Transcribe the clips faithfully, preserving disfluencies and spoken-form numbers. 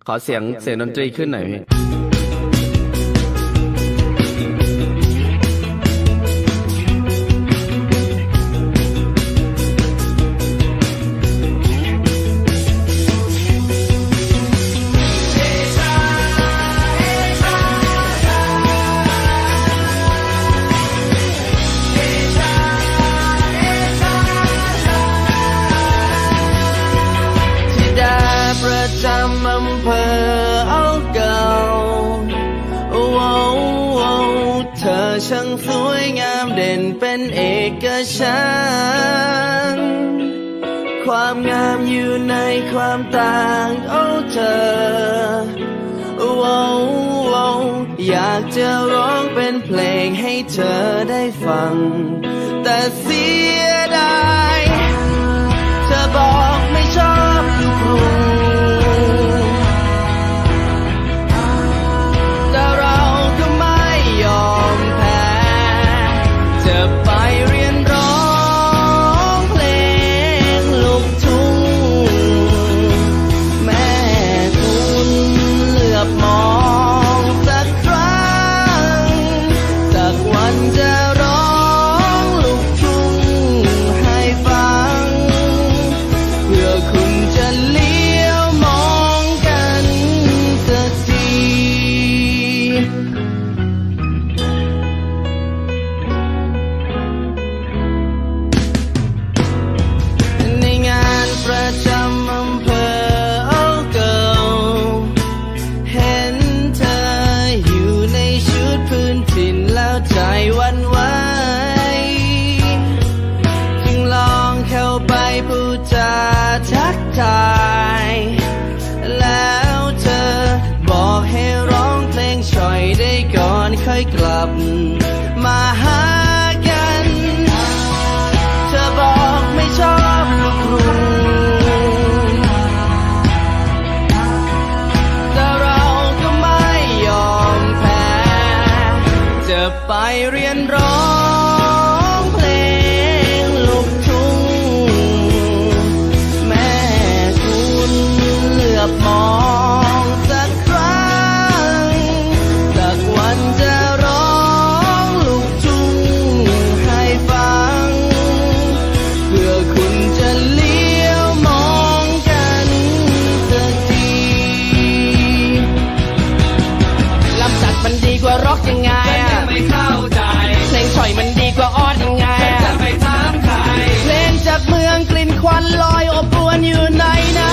ขอเสียงเสียงดนตรีขึ้นหน่อยพี่จำอำเภอเอาเก่าโอ้โอ้เธอช่างสวยงามเด่นเป็นเอกฉันท์ความงามอยู่ในความต่างโอ้เธอโอ้โอ้อยากจะร้องเป็นเพลงให้เธอได้ฟังแต่เสียดายเธอบอกไม่ชอบลูกกรุงไปเรียนร้องเพลงลูกทุ่งแม่คุณเหลือบมองสักครั้งสักวันจะร้องลูกทุ่งให้ฟังเพื่อคุณจะเลี้ยวมองกันสักทีประจำอำเภอเอาเก่าเห็นเธออยู่ในชุดพื้นถิ่นแล้วใจหวั่นไหวจึงลองเข้าไปพูดจาทักทายแล้วเธอบอกให้ร้องเพลงช่อยได้ก่อนค่อยกลับมาหากันเธอบอกไม่ชอบลูกกรุงไปเรียนร้องเพลงลูกทุ่งแม่คุณเหลือบมองสักครั้งสักวันจะร้องลูกทุ่งให้ฟังเพื่อคุณจะเลี้ยวมองกันสักทีลำตัดมันดีกว่าร็อกยังไงเพลงฉ่อยมันดีกว่าออดยังไงจะไปถามใครเพลงจากเมืองกลิ่นควันลอยอบอวนอยู่ใน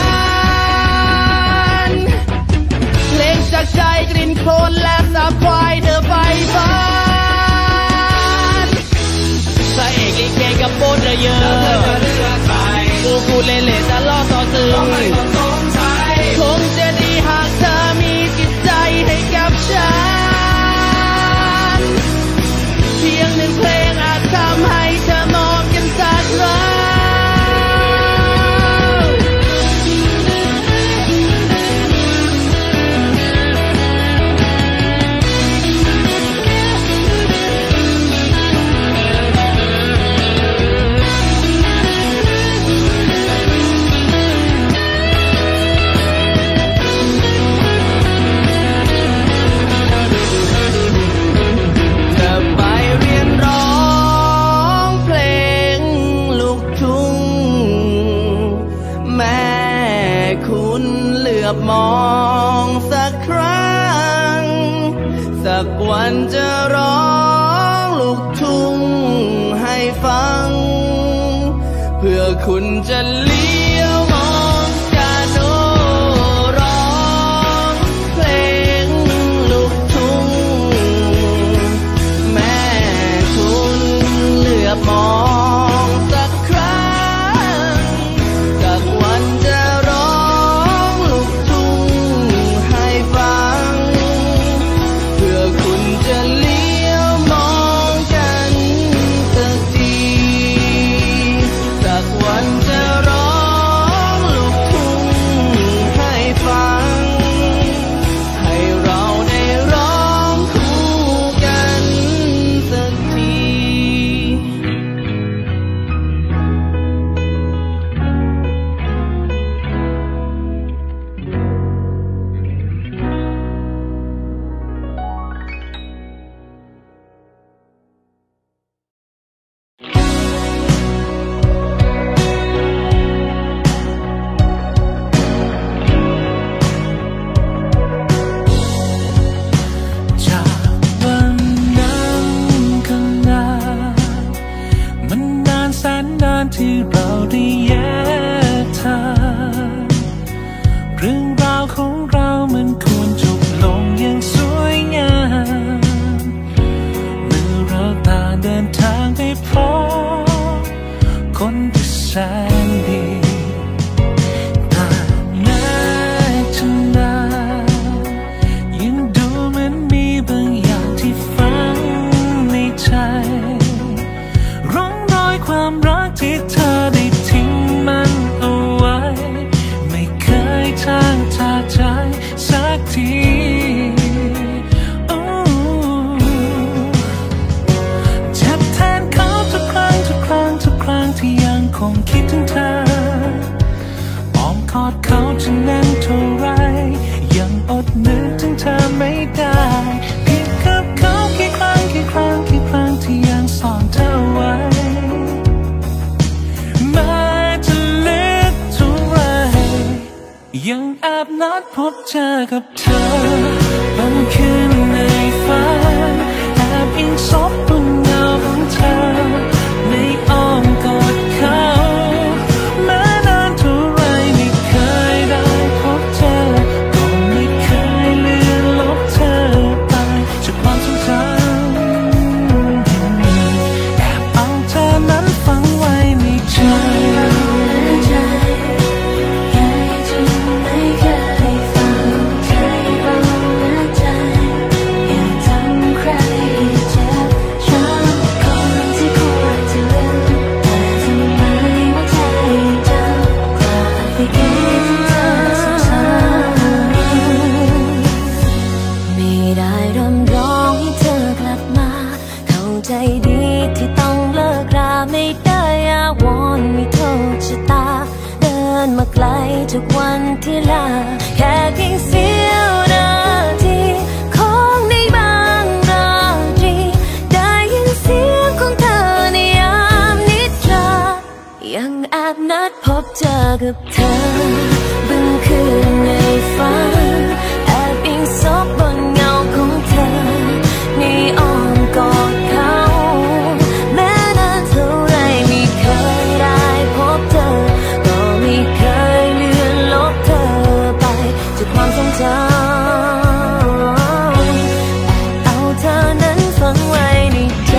นั้นเพลงจากใจกลิ่นโคลนและสาบควายเธอไปบ้านพระเอกลิเกกับโบเธอเยอะกูกูเล่เล่ตลอดต่อตึงคงจะดีหากเธอมีจิตใจให้กับฉันเพียงหนึ่งเพลงอาจทำให้เธอมองกันสักครั้งมองสักครั้งสักวันจะร้องลูกทุ่งให้ฟังเพื่อคุณจะเลี้ยวมองกันโอ้ร้องเพลงลูกทุ่งแม่คุณเหลือบมองสักครั้งสักวันจะจะเลี้ยวมองกันสักทีสักวันจะร้องของเรามันควรจบลงอย่างสวยงามเมื่อเราต่างเดินทางไปพบคนที่แสนดีแต่แม้จะนานยังดูเหมือนมีบางอย่างที่ฝังในใจร่องรอยความรักที่เธอได้ทิ้งมันเอาไว้ไม่เคยจางจากใจสักทีเจ็บแทนเขาทุกครั้งทุกครั้งทุกครั้งที่ยังคงคิดถึงเธออ้อมกอดเขาจะแน่นเท่าไรยังอดนึกถึงเธอไม่ได้เพียงกับเขากี่ครั้งกี่ครั้งกี่ครั้งที่ยังซ่อนเธอไว้แม้จะเล็กเท่าไรยังแอบนัดพบเจอกับเธอบางคืนในฝันแอบอิงซบบนเงาของเธอในอ้อมกอดเขาแม้นานเท่าไรไม่เคยได้พบเธอก็ไม่เคยเลือนลบเธอไปจากความทรงจำแอบเอาเธอนั้นฝังไว้ในใจใจดีที่ต้องเลิกราไม่ได้อาวรณ์ไม่โทษชะตาเดินมาไกลจากวันที่ลาแค่เพียงเสี้ยวนาทีของในบางราตรีได้ยินเสียงของเธอในยามนิทรายังแอบนัดพบเจอกับเธอบางคืนในฝันแอบอิงซบบนเงาของเธอในอ้อมกอดเขาแม้นานเท่าไรไม่เคยได้พบเธอก็ไม่เคยเลือนลบเธอไปจากความทรงจำแอบเอาเธอนั้นฝังไว้ในใจ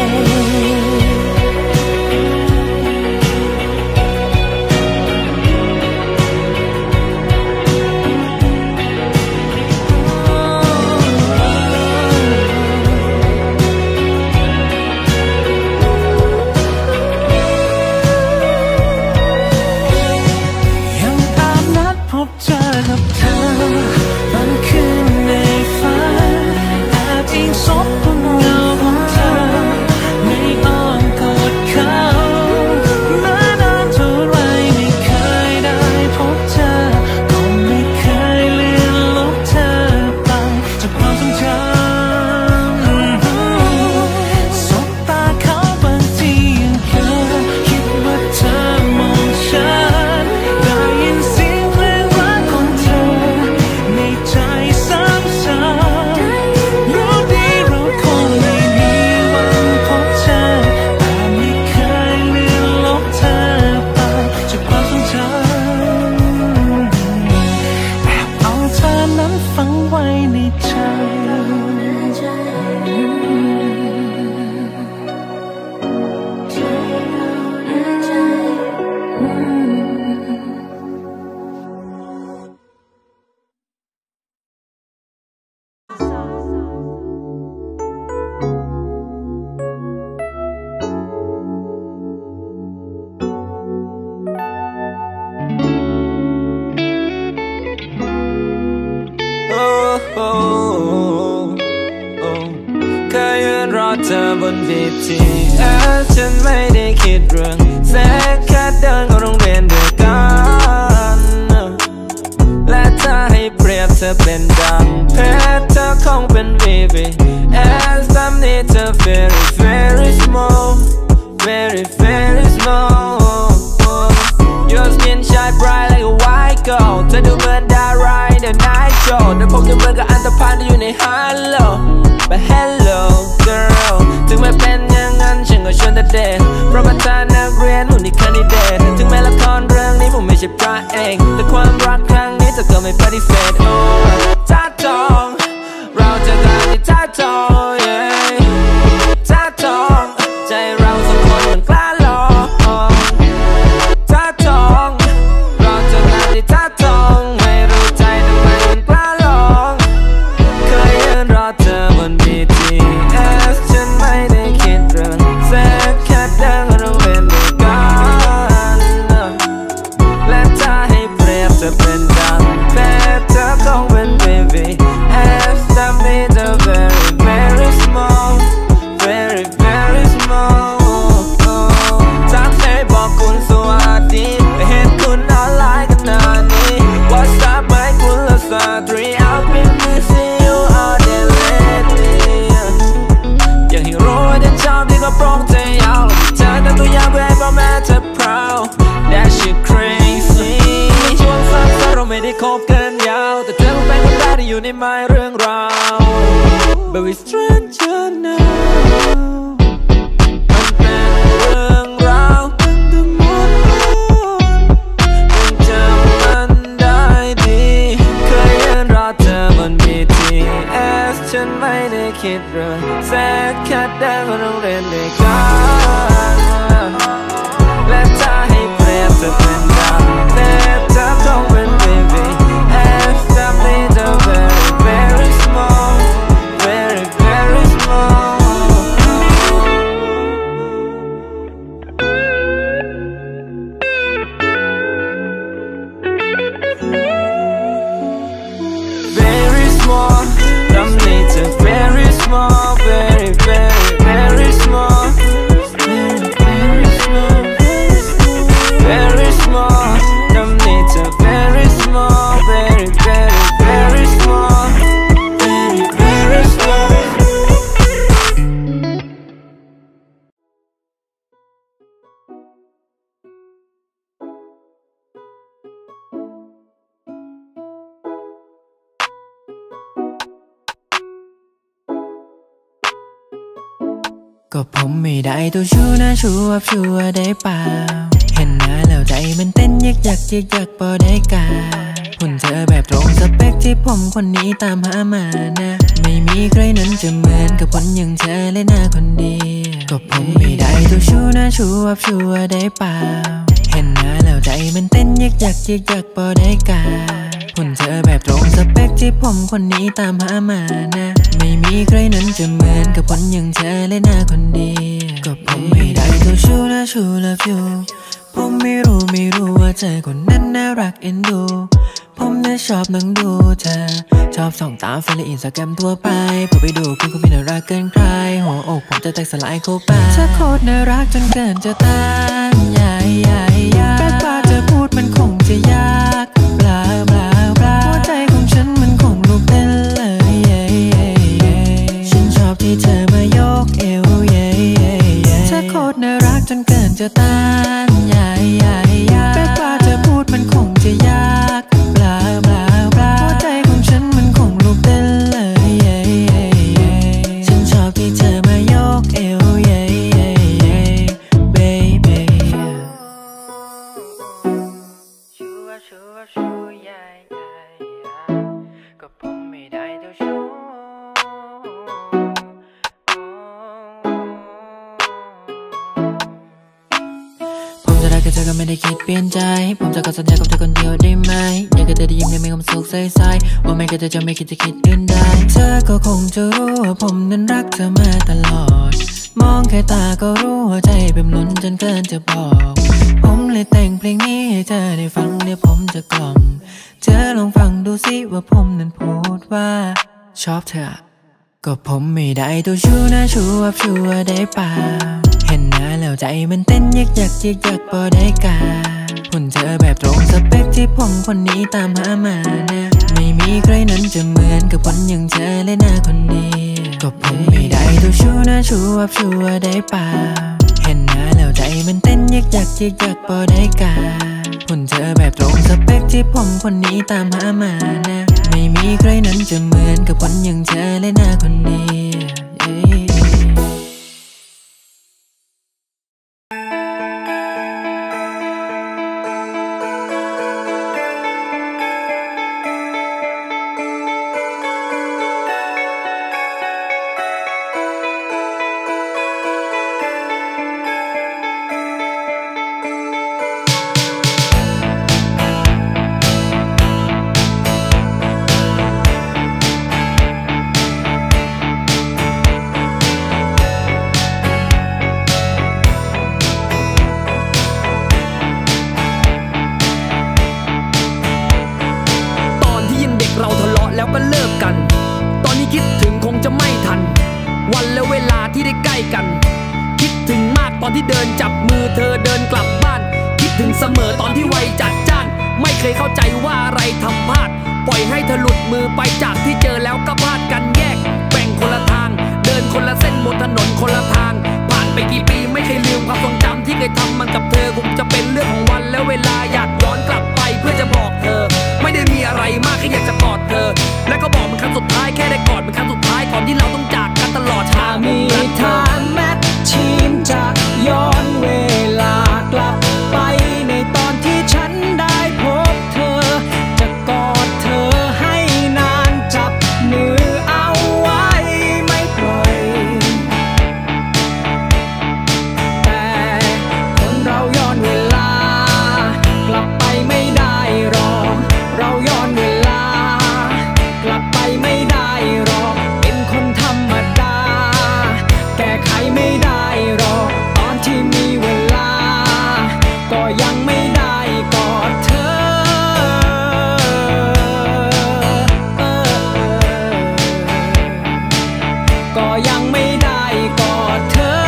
พบเจอกับเธอบางคืนในฝันแอบอิงซบบนเงาของเธอในอ้อมกอดเขาแม้นานเท่าไรไม่เคยได้พบเธอก็ไม่เคยเลือนลบเธอไปจากความทรงจำสบตาเขาบางทียังเคยคิดว่าเธอมองฉันได้ยินเสียงใจซ้ำซ้ำรู้ดีเราคงไม่มีวันพบเธอแต่ไม่เคยเลือนลบเธอไปจากความทรงจำแอบเอาเธอนั้นฝังไว้ในใจเธอบน บี ที เอส ฉันไม่ได้คิดเรื่องแค่แค่เดินเข้าโรงเรียนด้วยกันและถ้าให้เปรียบเธอเป็นดังเพชรเธอคงเป็น บี บี เอส แบบนี้เธอ very very small very very small your skin shine bright like a white gold เธอดูเหมือนดาราใน The Night Show แต่ผมยังเหมือนกับอันธพาลที่อยู่ใน Hello but hello girl ถึงไม่เป็นอย่างนั้นฉันก็ชวนแต่เด็กประมาณนักเรียนหุ่นที่แคนดิเดตถึงแม้ละครเรื่องนี้ผมไม่ใช่พระเอกแต่ความรักครั้งนี้เธอก็ไม่ปฏิเสธโอ้ท่าทองเราจะตามที่ท่าทองท่าทองใจเราสองคนมันกล้าลองท่าทองเราจะตามที่ท่าทองไม่รู้ใจทำไมมันกล้าลองเคยยืนรอเธอบน บี ที เอส ฉันไม่ได้คิดเรื่องแค่แค่เดินเราเป็นด้วยกันและถ้าให้เปรียบจะเป็นดังเพชรเธอคงเป็น baby S ทำให้เธอ very very small very very small ทักให้บอกคุณสวัสดีไม่เห็นคุณออนไลน์กันนานนี้ What's up ไม่คุณละสตรี I've been missing you all day lately อยากให้รู้ว่าฉันชอบที่กระโปรงเธอยาวเธอแต่ตัวอย่างเพื่อให้พ่อแม่เธอ proud that she crazy ช่วงสั้นๆเราไม่ได้คบกันยาวแต่เธอคงเป็นคนแรกที่อยู่ในไม้เรื่องราว But we stranger now มันเป็นเรื่องราวตั้งแต่หมดยังจำมันได้ดีเคยยืนรอเธอบน บี ที เอส ฉันไม่ได้คิดเรื่องแค่แค่เดินมาโรงเรียนด้วยกันและถ้าให้เปรียบจะเป็นดังเพชรเธอคงเป็น baby S ทำให้เธอ very very small very very small very small ทำให้เธอ very small very very very small very very small very small ทำให้เธอ very small very very very small very very small ก็ผมไม่ได้ตัวชู้นะชูอับชูได้เปล่าเห็นหน้าแล้วใจมันเต้นยักยักยักยักพอได้กาหุ่นเธอแบบตรงสเปคที่ผมคนนี้ตามหามานะไม่มีใครนั้นจะเหมือนกับคนอย่างเธอเลยนะคนเดียวก็ผมไม่ได้ตัวชู้นะชูอับชูได้เปล่าเห็นหน้าแล้วใจมันเต้นยักยักยักยักพอได้กาหุ่นเธอแบบตรงสเปคที่ผมคนนี้ตามหามานะไม่มีใครนั้นจะเหมือนกับคนอย่างเธอเลยนะคนเดียวก็ผมไม่ได้ตัวชู้นะชู love you ผมไม่รู้ไม่รู้ว่าเธอคนนั้นน่ารักเอ็นดูผมน่ะชอบนั่งดูเธอชอบส่องตามเฟซและอินสตาแกรมทั่วไปพอไปดูคุณก็ไม่น่ารักเกินใครหัวอกผมจะแตกสลายเข้าไปเธอโคตรน่ารักจนเกินจะต้านใหญ่ใหญ่ยากแค่ปากเธอพูดมันคงจะยากเปล่าเปล่าเปล่าหัวใจของฉันมันคงลุกเต้นเลยฉันชอบที่เธอมายกเอวเธอโคตรน่ารักจนเกินจะต้านใหญ่ใหญ่ยากแค่ปากเธอพูดมันคงจะยากเปล่าเปล่าเปล่าหัวใจของฉันมันคงลุกเต้นเลยฉันชอบที่เธอมายกเอว baby ชูว่าชูว่าชูใหญ่ใหญ่ก็ผมไม่ได้เท่าชูผมจะรักกับเธอก็ไม่ได้คิดเปลี่ยนใจผมจะขอสัญญากับเธอคนเดียวได้ไหมอยากให้เธอได้ยิ้มได้มีความสุขใสๆว่าไม่เคยจะไม่คิดจะคิดอื่นใดเธอก็คงจะรู้ว่าผมนั้นรักเธอมาตลอดมองแค่ตาก็รู้ว่าใจเป็นล้นจนเกินจะบอกผมเลยแต่งเพลงนี้ให้เธอได้ฟังเดี๋ยวผมจะกล่อมเธอลองฟังดูสิว่าผมนั้นพูดว่าชอบเธอก็ผมไม่ได้ตัวชู้นะชูอับชูได้เปล่าเห็นหน้าแล้วใจมันเต้นยักยักยักยักพอได้กาหุ่นเธอแบบตรงสเปคที่ผมคนนี้ตามหามานะไม่มีใครนั้นจะเหมือนกับคนอย่างเธอเลยนะคนเดียวก็ผมไม่ได้ตัวชู้นะชูอับชูได้เปล่าเห็นหน้าแล้วใจมันเต้นยักยักยักยักพอได้กาหุ่นเธอแบบตรงสเปคที่ผมคนนี้ตามหามานะไม่มีใครนั้นจะเหมือนกับคนอย่างเธอเลยนะคนเดียวเดินจับมือเธอเดินกลับบ้านคิดถึงเสมอตอนที่วัยจัดจ้านไม่เคยเข้าใจว่าอะไรทำพลาดปล่อยให้เธอหลุดมือไปจากที่เจอแล้วก็พลาดกันแยกแบ่งคนละทางเดินคนละเส้นบนถนนคนละทางผ่านไปกี่ปีไม่เคยลืมความทรงจำที่เคยทำมันกับเธอคงจะเป็นเรื่องของวันและเวลาอยากย้อนกลับไปเพื่อจะบอกเธอไม่ได้มีอะไรมากแค่อยากจะกอดเธอและก็บอกมันครั้งสุดท้ายแค่ได้กอดมันครั้งสุดท้ายก่อนที่เราต้องจากกันตลอดถ้ามีทางแมทชีนจะย้อนเวลากลับไปในตอนที่ฉันได้พบเธอจะกอดเธอให้นานจับมือเอาไว้ไม่ปล่อยแต่คนเราย้อนเวลากลับไปไม่ได้หรอกเราย้อนเวลากลับไปไม่ได้หรอกเป็นคนธรรมดาแก้ไขไม่ได้หรอกตอนที่มีเวลาก็ยังไม่ได้กอดเธอก็ยังไม่ได้กอดเธอ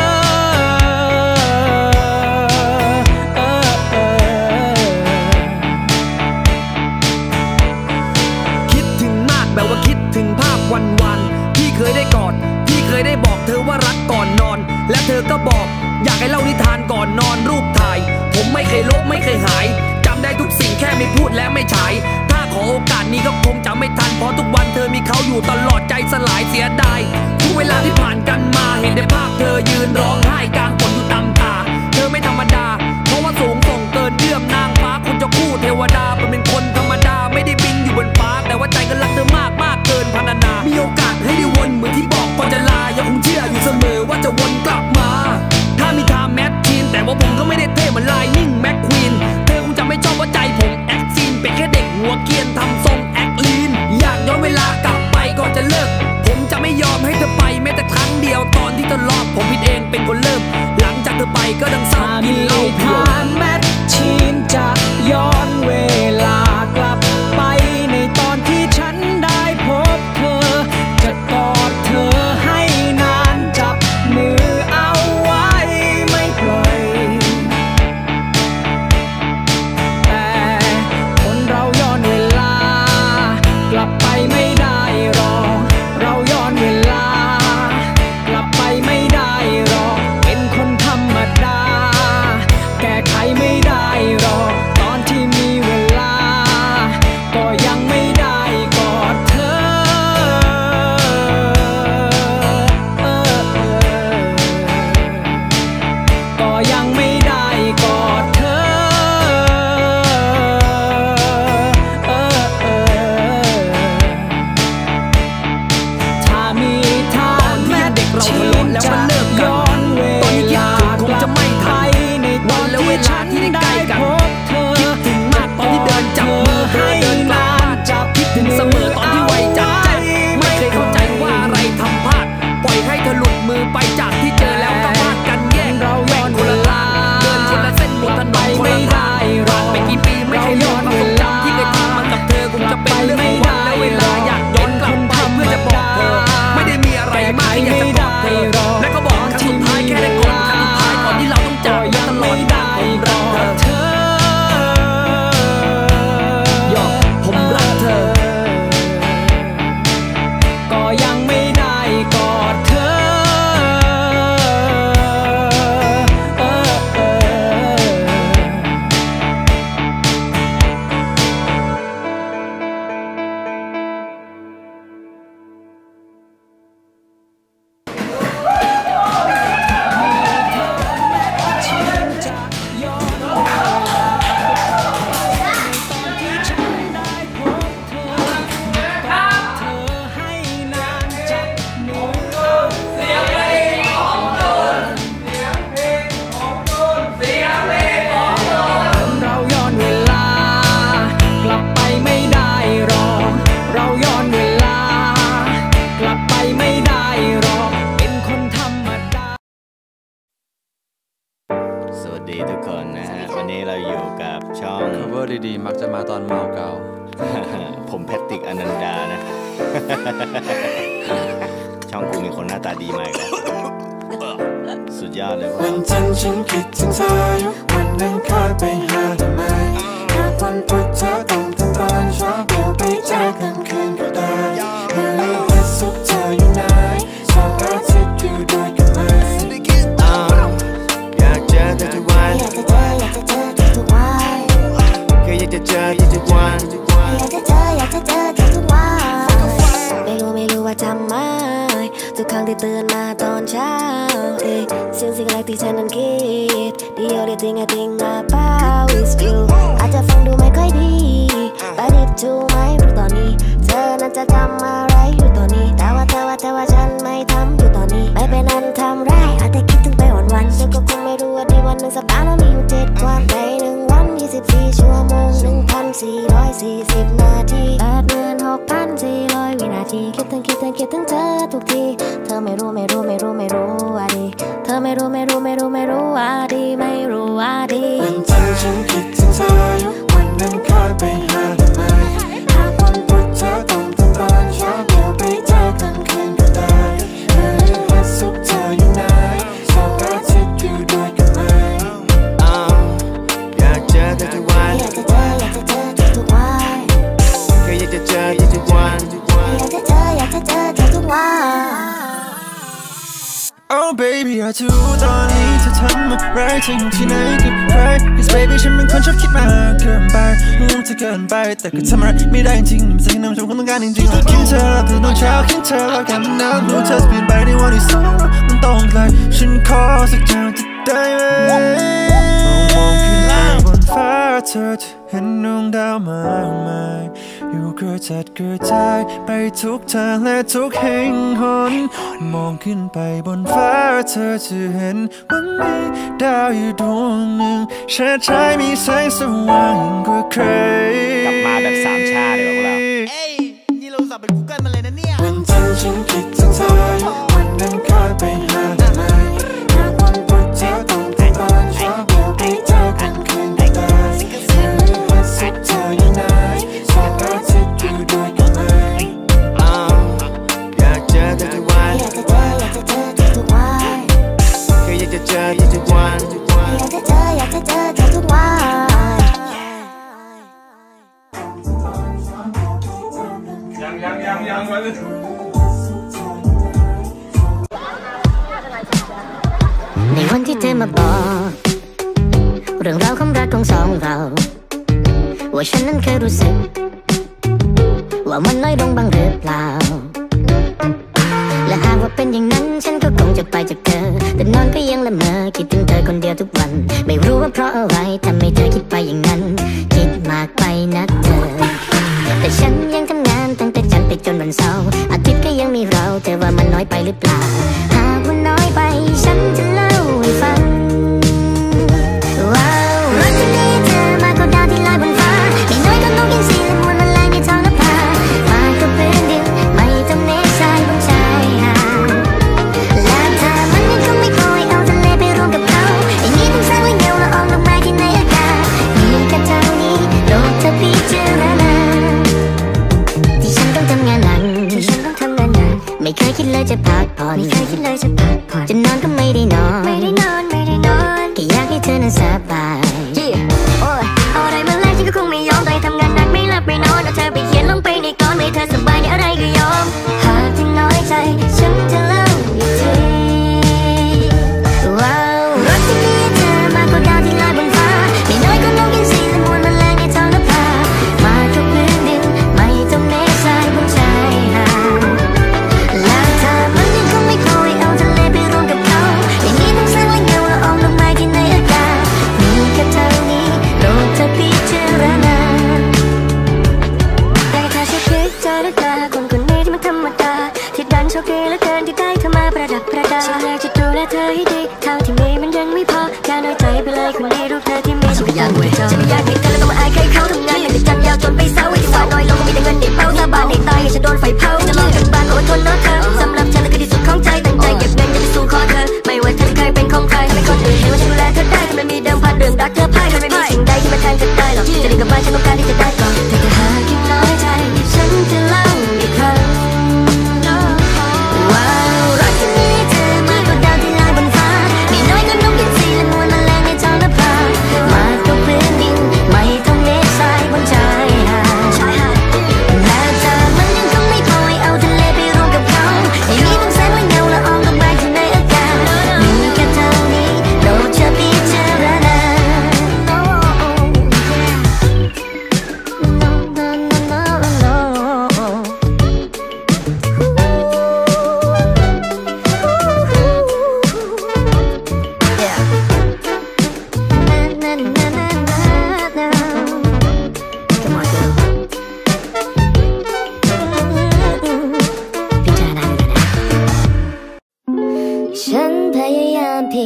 คิดถึงมากแบบว่าคิดถึงภาพวันๆที่เคยได้กอดที่เคยได้บอกเธอว่ารักก่อนนอนและเธอก็บอกอยากให้เล่านิทานก่อนนอนรูปถ่ายผมไม่เคยลบไม่เคยหายจำได้ทุกสิ่งแค่ไม่พูดและไม่ฉายถ้าขอโอกาสนี้ก็คงจะไม่ทันเพราะทุกวันเธอมีเขาอยู่ตลอดใจสลายเสียดายทุกเวลาที่ผ่านกันมาเห็นในภาพเธอยืนร้องไห้กลางฝนอยู่ตามตาเธอไม่ธรรมดาเพราะว่าสูงส่งเกินเอื้อมนางฟ้าคุณจะคู่เทวดาเป็นคนธรรมดาไม่ได้บินอยู่บนฟ้าแต่ว่าใจก็รักเธอมากมากเกินพรรณนามีโอกาสให้ได้วนเหมือนที่บอกก่อนจะลายังคงเชื่ออยู่เสมอว่าจะวนกลับมาถ้ามีทางแมทชีนแต่ว่าผมก็ไม่ได้เท่เหมือนไลนิ่งแม็กควีนเธอคงจะไม่ชอบว่าใจผมแอคซีนเป็นแค่เด็กหัวเกรียนทำทรงแอคลีนอยากย้อนเวลากลับไปก่อนจะเลิกผมจะไม่ยอมให้เธอไปแม้แต่ครั้งเดียวตอนที่เธอรอดผมผิดเองเป็นคนเริ่มหลังจากเธอไปก็ดังเศร้ากินเหล้าเพียวแมทชีนจะย้อนเวลากลับไปในตอนที่ฉันได้พบเธอจะกอดเธอให้นานจับมือเอาไว้ไม่ปล่อยแต่คนเราย้อนเวลากลับไปไม่ได้หรอกเราย้อนเวลากลับไปไม่ได้หรอกเป็นคนธรรมดาแก้ไขไม่ได้หรอกตอนที่มีเวลาก็ยังไม่ได้กอดเธอก็ยังไม่ได้กอดเธอถ้ามีทางแม้เด็กเราทะเลาะแล้วมันเลิกกันตอนนี้คิดถึงคงจะไม่ทันวันและเวลาที่ได้ใกล้กันคิดถึงมากตอนที่เดินจับมือเธอเดินกลับบ้านคิดถึงเสมอตอนที่วัยจัดจ้านไม่เคยเข้าใจว่าอะไรทำพลาดปล่อยให้เธอหลุดมือไปจากที่เจอแล้วก็พลาดกันแยกแบ่งคนละทางเดินคนละเส้นบนถนนคนละทางผ่านไปกี่ปีไม่เคยลืมความทรงจำที่เคยทำมันกับเธอคงจะเป็นเรื่องของวันและเวลาอยากย้อนกลับไปเพื่อจะบอกเธอไม่ได้มีอะไรมากอยากจะกอดเธอและก็บอกครั้งสุดท้ายแค่ได้กอดครั้งสุดท้ายก่อนที่เราต้องจากกันตลอดกาลผมรักเธอยอมผมรักเธอก็ยังไม่ได้กอดเธอสวัสดีทุกคนนะฮะวันนี้เราอยู่กับช่อง cover ดีๆมักจะมาตอนเมาเกาผมแพทริกอนันดานะ ช่องกูมีคนหน้าตาดีมากเลยสุดยอดเลยวันจันทร์ฉันคิดถึงเธออยู่วันอังคารไปหาทำไมหากวันพุธเธอต้องตื่นตอนเช้าเดี๋ยวไปเจอกันคืนก็ได้พฤหัสศุกร์เธออยู่ไหนเสาร์อาทิตย์อยู่ด้วยกันไหมอยากเจอเธอทุกวันอยากจะเจออยากจะเจอทุกวันก็อยากจะเจออยากทุกวันอยากจะเจออยากจะเจอทุกวันไม่รู้ไม่รู้ว่าทำไมทุกครั้งที่ตื่นมาตอนเช้าเอ้ยสิ่งสิ่งแรกที่ฉันนั้นคิด The only thing I think about is you อาจจะฟังดูไม่ค่อยดี But it do ไม่รู้ตอนนี้เธอนั้นจะทำอะไรอยู่ตอนนี้แต่ว่าแต่ว่าแต่ว่าฉันไม่ทำอยู่ตอนนี้ไม่เป็นอันทำไรอาจจะคิดถึงไปวันวันเธอก็คงไม่รู้ว่าในวันหนึ่งสัปดาห์นั้นมีอยู่เจ็ดวันในหนึ่งวันยี่สิบสี่ชั่วโมงหนึ่งพันสี่ร้อยสี่สิบนาทีแปดหมื่นหกพันสี่ร้อยวินาทีคิดถึงคิดถึงคิดถึงเธอทุกทีเธอไม่รู้ไม่รู้ไม่รู้ไม่รู้ว่าดีเธอไม่รู้ไม่รู้ไม่รู้ไม่รู้ว่าดีไม่รู้ว่าดีวันจันทร์ฉันคิดถึงเธออยู่วันอังคารไปหาทำไมหากวันพุธเธอต้องตื่นตอนเช้าเดี๋ยวไปเจอกันคืนก็ได้พฤหัสศุกร์เธออยู่ไหนเสาร์อาทิตย์อยู่ด้วยกันไหมอยากเจอเธอทุกวันอยากจะเจออยากจะเจอทุกวันก็อยากจะเจออยากทุกวันอยากจะเจออยากจะเจอทุกวัน Oh baby อยากจะรู้ตอนนี้เธอทำอะไรที่อยู่ที่ไหนกับใคร Cause baby ฉันเป็นคนชอบคิดมากเกินไปรู้เธอเกินไปแต่ก็ทำอะไรไม่ได้จริงๆมันจะให้น้ำชมคนต้องการจริงๆคิดเธอแล้วตื่นตอนเช้าคิดเธอแล้วแค่มันน้ำรู้เธอจะเปลี่ยนไปในวันที่สองมันต้องไกลฉันขอสักเจ้าจะได้ไหมมองขึ้นไปบนฟ้าเธอจะเห็นดวงดาวมากมายอยู่กระจัดกระจายไปทุกทางและทุกแห่งหนมองขึ้นไปบนฟ้าเธอจะเห็นว่ามีดาวอยู่ดวงหนึ่งแช่ใจมีแสงสว่างยิ่งกว่าใครกลับมาแบบสามชาเลยพวกเราเอ้ยนี่เราสับไป Google มาเลยนะเนี่ยวันจันทร์ฉันคิดถึงเธอวันอังคารไปหาทำไมหากวันพุธเธอต้องตื่นตอนเช้าเดี๋ยวไปเจอกันคืนก็ได้พฤหัสศุกร์เธออยู่ไหนเสาร์อาทิตย์อยู่ด้วยกันไหมอยากเจอเธอทุกวันอยากจะเจออยากจะเจอทุกวันก็อยากจะเจออยากทุกวันอยากจะเจออยากจะเจอทุกวันยังยังยังยังมาเลยในวันที่เธอมาบอกเรื่องราวของรักของสองเราว่าฉันนั้นเคยรู้สึกว่ามันน้อยลงบ้างหรือเปล่าและหากว่าเป็นอย่างนั้นฉันก็คงจะไปจากเธอแต่นอนก็ยังละเมอคิดถึงเธอคนเดียวทุกวันไม่รู้ว่าเพราะอะไรทำให้เธอคิดไปอย่างนั้นคิดมากไปนะเธอแต่ฉันยังทำงานตั้งแต่จันทร์ไปจนวันเสาร์อาทิตย์ก็ยังมีเราเธอว่ามันน้อยไปหรือเปล่าหากว่าน้อยไปฉันจะเล่าให้ฟังว้าวรักที่มีเธอมากกว่าดาวที่ลอยบนฟ้าไม่น้อยก็นกยินสีและมวลแมลงในท้องนภามากกว่าพื้นดินไม่ต้องเมฆทรายบนชายหาดและเธอมันยังคงไม่คอยเอาทะเลไปรวมกับเขาไอ้นี่ต้องสร้างไว้เงาละอองลงมาที่ในอากาศมีแค่เท่านี้โลกเธอพิจารณาที่ฉันต้องทำงานหนักที่ฉันต้องทำงานหนักไม่เคยคิดเลยจะพักผ่อนไม่เคยคิดเลยจะพักผ่อนจะนอนก็ไม่ได้นอนไม่ได้นอนไม่ได้นอนแค่อยากให้เธอนั้นสบายโอ้ยเอาอะไรมาแลกฉันก็คงไม่ยอมได้ทำงานหนักไม่หลับไม่นอนเอาเธอไปเขียนลงไปในกลอนให้เธอสบายในอะไรก็ยอมหากที่น้อยใจฉันจะเล่าอีกทีว้าวรักที่มีเธอมากกว่าดาวที่ลอยบนฟ้าไม่น้อยก็นกยินสีและมวลแมลงในท้องนภามากกว่าพื้นดินไม่ต้องเมฆทรายบนชายหาดและเธอมันยังคงไม่คอยเอาทะเลไปรวมกับเขา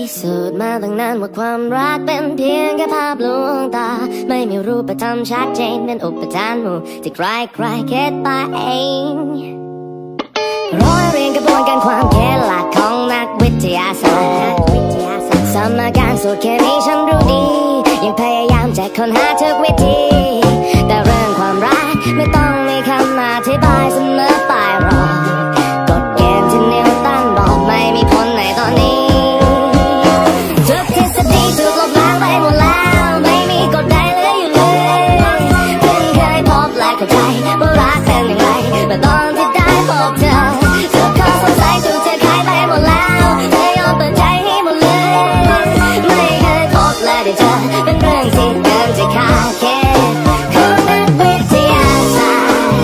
สูจน์มาตั้งนานว่าความรักเป็นเพียงแค่ภาพลวงตาไม่มีรูปธรรมชัดเจนเป็นอุปทานหมู่ที่ใครใครคิดไปเองร้อยเรียงกระบวนการความคิดหลักของนักวิทยาศาสตร์สมการสูตรเคมีฉันรู้ดียังพยายามจะค้นหาทุกวิธีแต่เรื่องความรักไม่ต้องมีคำอธิบายเสมอไปหรอกกฎเกณฑ์ที่นิวตันบอกไม่มีผลในตอนนี้ทุกทฤษฎีถูกลบล้างไปหมดแล้วไม่มีกฎใดเหลืออยู่เลยเพิ่งเคยพบและเข้าใจว่ารักเป็นอย่างไรเมื่อตอนที่ได้พบเธอทุกข้อสงสัยถูกเธอคลายไปหมดแล้วเธอยอมเปิดใจให้หมดเลยไม่เคยพบและได้เจอเป็นเรื่องที่เกินจะคาดคิดของนักวิทยาศาสตร์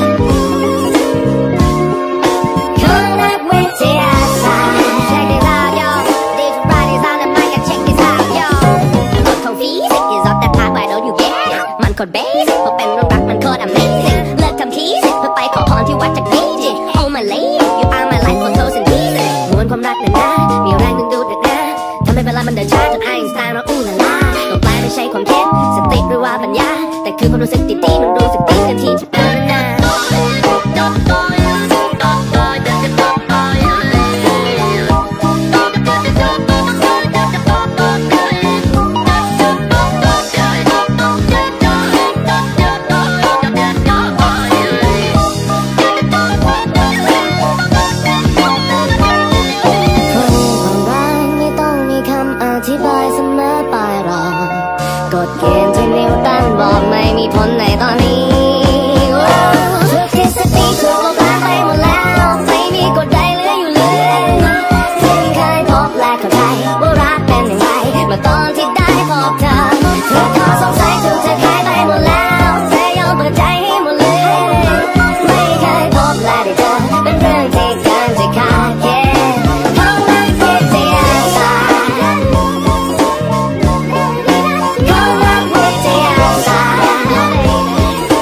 ของนักวิทยาศาสตร์ Check this out yo This right is on the mic and check this out yo กฎของฟิสิกส์ is off that part why don't you get it มันโคตร basic พอเป็นเรื่องรักมันโคตร amazing เลิกทำทีสิเพื่อไปขอพรที่วัดจากนี้จิ Oh my lady you are my life photos and pieces มวลความรักนั้นนะมีแรงดึงดูดนะทำให้เวลามันเดินช้าจนไอน์สไตน์ร้องอู้ลาลาต้องแปลไม่ใช่ความคิดสติหรือว่าปัญญาแต่คือความรู้สึกดีๆมันรู้สึกดีกันทีจะเป็นนานอธิบายเสมอไปหรอกกฎเกณฑ์ที่นิวตันบอกไม่มีผลในตอนนี้ทุกทฤษฎีถูกลบล้างไปหมดแล้วไม่มีกฎใดเหลืออยู่เลยเพิ่งเคยพบและเข้าใจว่ารักเป็นอย่างไรเมื่อตอนที่ได้พบเธอทุกข้อสงสัยถูกเธอคลายไปหมดแล้วเธอยอมเปิดใจให้หมดเลยไม่เคยพบและได้เจอเป็นเรื่องที่เกินจะคาดคิดของนักวิทยาศาสตร์ของนักวิทยาศาสตร์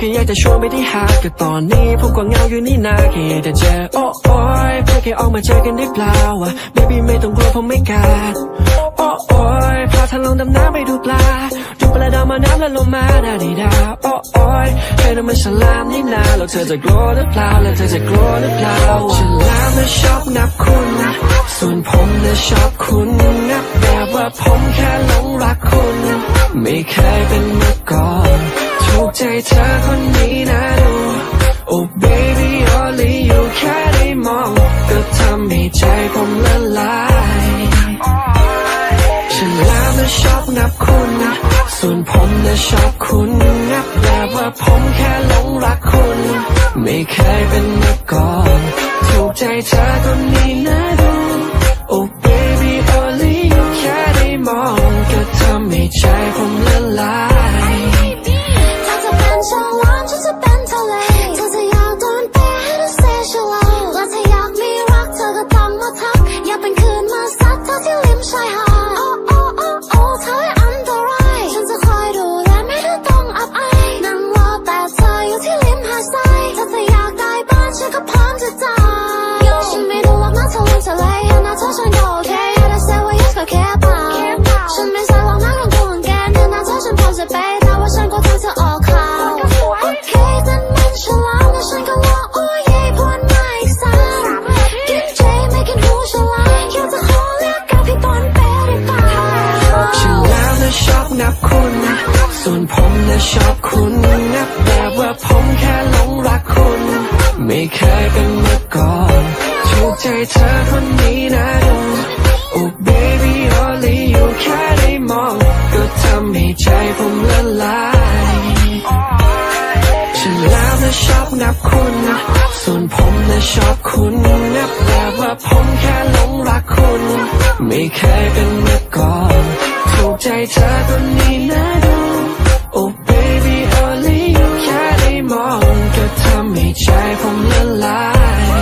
ค่อยากจะชวนไปที่หาดก็ตอนนี้ผมก็เหงาอยู่นี่นาแค่อยากจะเจอโอ้โอ้ยเพื่อแค่ออกมาเจอกันได้เปล่าวะ baby ไม่ต้องกลัวผมไม่กัดโอ้โอ้ยพาเธอลงดำน้ำไปดูปลาดูปลาดาวมาน้ำแล้วลงมาดาดีดาโอ้โอ้ยเธอต้องเป็นฉลามนี่นาแล้วเธอจะกลัวหรือเปล่าแล้วเธอจะกลัวหรือเปล่าฉลามน่ะชอบนับคุณส่วนผมน่ะชอบคุณนับแบบว่าผมแค่หลงรักคุณไม่เคยเป็นมาก่อนถูกใจเธอคนนี้นะดูโอ้ baby only you แค่ได้มองก็ทำให้ใจผมละลายฉันแล้วน่ะชอบนับคุณส่วนผมน่ะชอบคุณนับแบบว่าผมแค่หลงรักคุณไม่เคยเป็นมาก่อนถูกใจเธอคนนี้นะดูโอ้ baby only you แค่ได้มองก็ทำให้ใจผมละลายถ้าจะเป็นฉลามฉันจะเป็นทะเลเธอจะอยากโดนเตะให้ดูเสียฉลาดและถ้าอยากมีรักเธอก็ต้องมาทักอยากเป็นคืนมาซัดเธอที่ริมชายหาดโอ้โอ้โอ้โอ้เธออันตรายฉันจะคอยดูแลไม่เธอต้องอับอายนั่งรอแต่เธออยู่ที่ริมหาดทรายถ้าเธออยากได้บ้านฉันก็พร้อมจะจ่ายฉันไม่รู้หรอกนะเธอลงทะเลนะเธอฉันก็โอเคแต่เซว่า yes ก็แค่เปล่าฉันไม่ใช่หรอกนะคนตัวแกเนี่ยนะเธอฉันพร้อมจะไปแต่ว่าฉันก็ทำเธอออกข่าวโอเคแต่มันฉลาดและฉันก็รอโอ้ยพูดมาอีกซ้ำกินใจไม่กินหูฉลาดอยากจะขอเรียกกับพี่บอลเป้ได้เปล่าฉันแล้วน่ะชอบนับคุณส่วนผมน่ะชอบคุณนับแบบว่าผมแค่หลงรักคุณไม่เคยเป็นมาก่อนถูกใจเธอคนนี้นะดูโอ้ baby only you แค่ได้มองก็ทำให้ใจผมละลายฉันแล้วน่ะชอบนับคุณส่วนผมน่ะชอบคุณนับแบบว่าผมแค่หลงรักคุณไม่เคยเป็นมาก่อนถูกใจเธอคนนี้นะดูโอ้ baby only you แค่ได้มองก็ทำให้ใจผมละลาย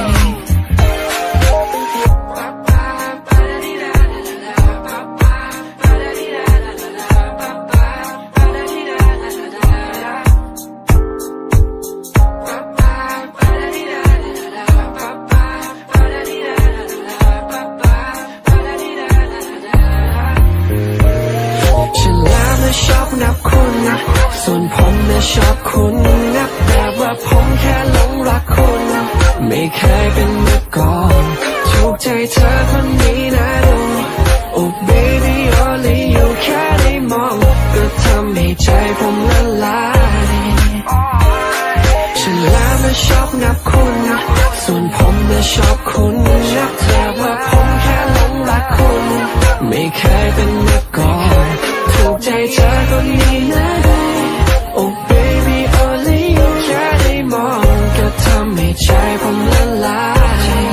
ชอบนับคุณส่วนผมน่ะชอบคุณนับแบบว่าผมแค่หลงรักคุณไม่เคยเป็นมาก่อนถูกใจเธอคนนี้นะดูโอ้ baby only you แค่ได้มองก็ทำให้ใจผมละลายฉันแล้วน่ะชอบนับคุณส่วนผมน่ะชอบคุณนับแบบว่าผมแค่หลงรักคุณไม่เคยเป็นมาก่อนถูกใจเธอคนนี้นะโอ้ baby only you แค่ได้มองก็ทำให้ใจผมละลาย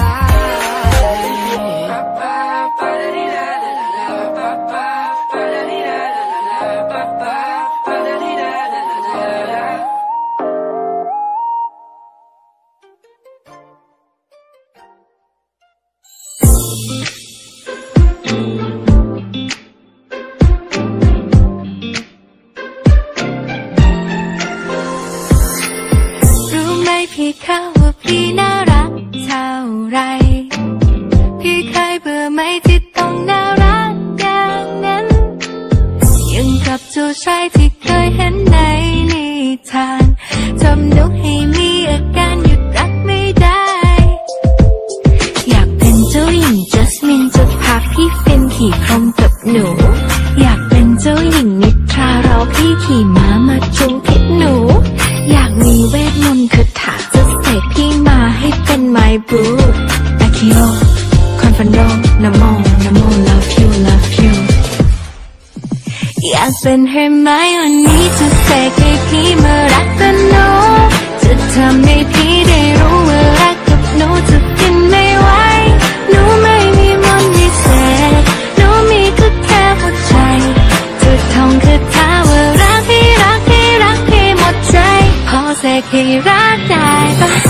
พี่เขาว่าพี่น่ารักเท่าไรพี่เคยเบื่อไหมที่ต้องน่ารักอย่างนั้นยังกับเจ้าชายที่เคยเห็นในนิทานทำนุให้มีอาการหยุดรักไม่ได้อยากเป็นเจ้าหญิงจัสมินจะพาพี่เป็นขี่พรมกับหนูอยากเป็นเจ้าหญิงนิทราเราพี่ขี่ม้ามาจูงพิษหนูอยากมีเวทมนต์คาถาจะเสกพี่มาให้เป็น my boo อาคิโอคอนฟันโดนะโมนะโม love you love you อยากเป็นเฮอร์ไมโอนี่จะเสกให้พี่มารักกับหนูจะทำให้พี่ได้รู้ว่ารักกับหนูจะกินไม่ไหวหนูไม่มีมนต์วิเศษหนูมีก็แค่หัวใจจะท่องคาถาว่ารักให้รักให้รักให้หมดใจพอเสกให้รักได้ปะ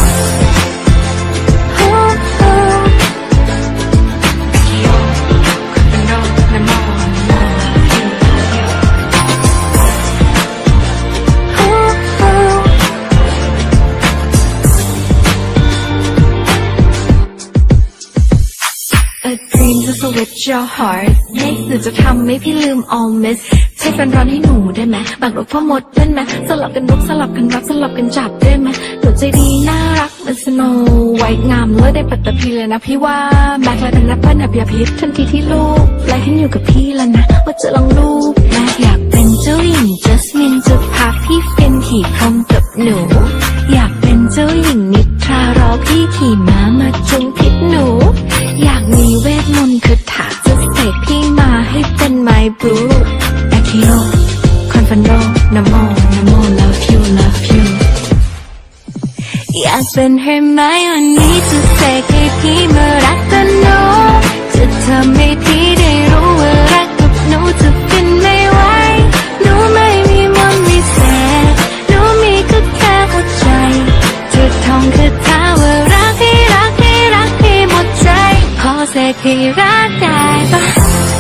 your heart ให้หรือจะทำให้พี่ลืม all miss ใช้แฟนร้อนให้หนูได้ไหมบางรถพ่อมดได้ไหมสลับกันลุกสลับกันรักสลับกันจับได้ไหมหนูใจดีน่ารักเป็นสโนว์ไวท์งามเลิศได้ปัตตภีเลยนะพี่ว่าแม็กเลยเป็นแรปเปอร์นับยาพิษทันทีที่ลูกไล่ขึ้นอยู่กับพี่แล้วนะว่าจะลองลูกแม็กอยากเป็นเจ้าหญิงจัสมินจะพาพี่ฟินขี่พรมกับหนูอยากเป็นเจ้าหญิงนิทรารอพี่ขี่ม้ามาจุงพิษหนูอยากมีเวทมนต์คาถาจะเสกพี่มาให้เป็น my boo แอคิโอคอนฟันโดนะโมนะโม love you love you อยากเป็นให้ไหมวันนี้จะเสกให้พี่มารักกันหนูจะทำให้พี่ได้รู้ว่ารักกับหนูจะเป็นไม่ไหวหนูไม่มีมนต์วิเศษหนูมีก็แค่หัวใจจะท่องคาถาว่ารักให้รักให้รักให้หมดใจพอเสกให้รักได้ปะ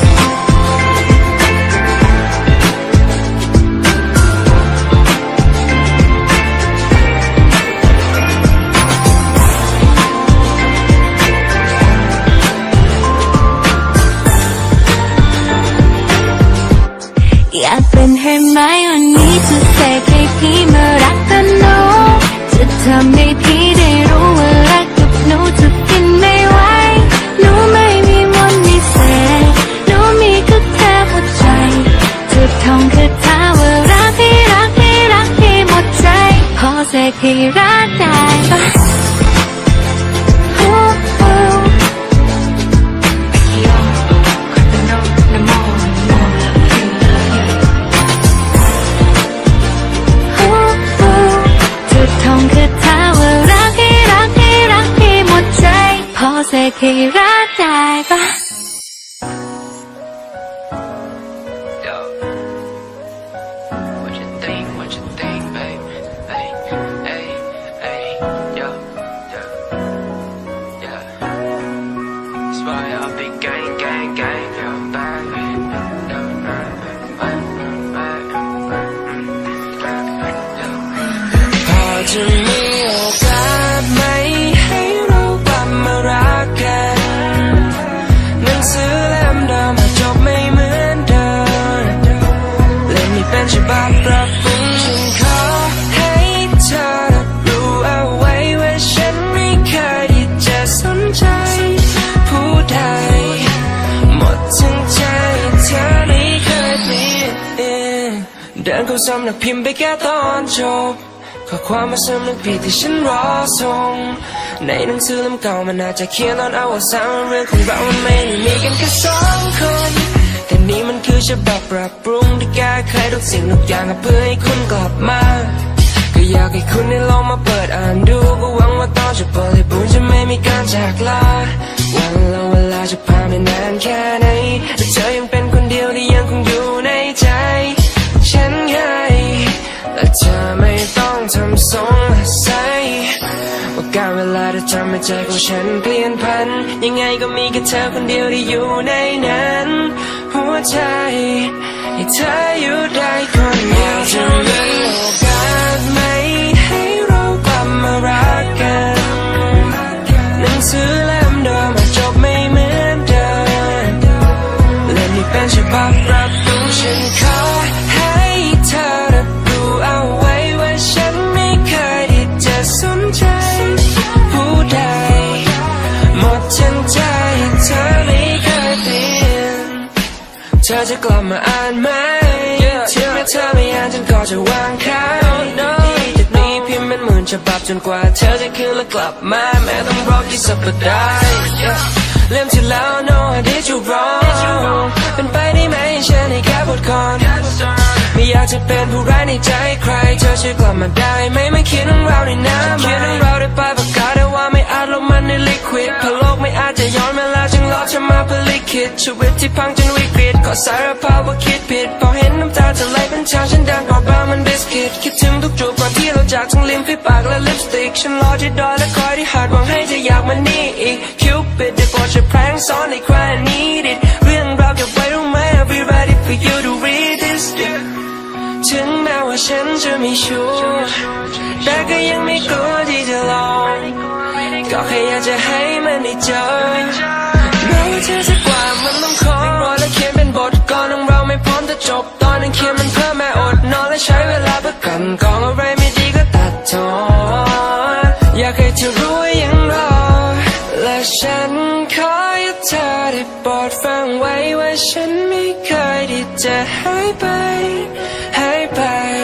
อยากเป็นให้ไหมวันนี้จะเสกให้พี่มารักกันหนูจะทำให้พี่ได้รู้ว่ารักกับหนูจะฟินไม่ไหวหนูไม่มีมนต์วิเศษหนูมีก็แค่หัวใจจะท่องคาถาว่ารักให้รักให้รักให้หมดใจพอเสกให้รักได้ปะเสกให้รักได้ปะ Yo What you think What you think babe Hey Hey Hey Yo Yo Yeah That's why I'll be gang gang gang Yo baby Yo Yo พอจะมีโอกาสไหมให้เรากลับมารักกันหนังสือเล่มเดิมจบไม่เหมือนเดิมเล่มนี้เป็นฉบับปรับปรุงฉันขอให้เธอรู้เอาไว้ว่าฉันไม่เคยที่จะสนใจผู้ใดหมดทั้งใจเธอไม่เคยเปลี่ยนเดินเข้าสำนักพิมพ์ไปแค่ตอนจบข้อความมาซ้ำนึกผิดที่ฉันรอส่งในหนังสือเล่มเก่ามันอาจจะเขียนตอนอวสานเรื่องของเรามันไม่ได้มีกันแค่สองคนแต่นี่มันคือฉบับปรับปรุงที่แก้ไขทุกสิ่งทุกอย่างเพื่อให้คุณกลับมาก็อยากให้คุณได้ลองมาเปิดอ่านดูก็หวังว่าตอนจะเปิดให้บุญจะไม่มีการจากลาวันและเวลาจะผ่านไปนานแค่ไหนแต่เธอยังเป็นคนเดียวที่ยังคงอยู่ในใจฉันไงและเธอไม่ต้องทำทรงและใสว่าการเวลาจะทำให้ใจของฉันเปลี่ยนพันยังไงก็มีแค่เธอคนเดียวที่อยู่ในนั้นหัวใจให้เธออยู่ได้คนเดียวจะมีโอกาสไหมให้เรากลับมารักกันหนังสือเล่มเดิมจบไม่เหมือนเดิมเล่มนี้เป็นฉบับปรับปรุงฉันขอให้เธอรู้เอาไว้ว่าฉันไม่เคยที่จะสนใจผู้ใดหมดทั้งใจเธอไม่เคยเปลี่ยนเธอจะกลับมาอ่านไหมถึงแม้เธอไม่อ่านฉันก็จะวางข้างจากนี้พิมพ์เป็นหมื่นฉบับจนกว่าเธอจะคืนและกลับมาแม้ต้องรอกี่สัปดาห์เล่มที่แล้ว no I did you wrong เป็นไปได้ไหมฉันให้แค่บทกลอนไม่อยากจะเป็นผู้ร้ายในใจใครเธอช่วยกลับมาได้ไหมไม่เขียนเรื่องราวในน้ำเขียนเรื่องราวในปลายปากกาแต่ว่าไม่อาจลงมันในลิควิดเพราะโลกไม่อาจจะย้อนเวลาจึงรอฉันมาเพื่อลิขิตชีวิตที่พังจนวิกฤตขอสารภาพว่าคิดผิดพอเห็นน้ำตาจะไหลเป็นทางฉันดังกว่าบ้ามันบิสกิตคิดถึงทุกจูบก่อนที่เราจากทั้งลิ้มฝีปากและลิปสติกฉันรอที่ดอยและคอยที่หาดหวังให้เธออยากมานี่อีกคิวปิดได้โปรดช่วยแพร่งซ้อนในใครนี้ดิเรื่องราวเก็บไว้รู้ไหม I'll be ready for you to read this ถึงแม้ว่าฉันจะไม่ชัวร์แต่ก็ยังไม่กลัวที่จะลองก็แค่อยากจะให้มันได้เจอแม้ว่าเธอจะกว่ามันต้องจบตอนนั้นเขียนมันเพื่อแม่อดนอนและใช้เวลาเพื่อกันกองอะไรไม่ดีก็ตัดทอนอยากให้เธอรู้ว่ายังรอและฉันขอให้เธอได้โปรดฟังไว้ว่าฉันไม่เคยที่จะหายไปหายไป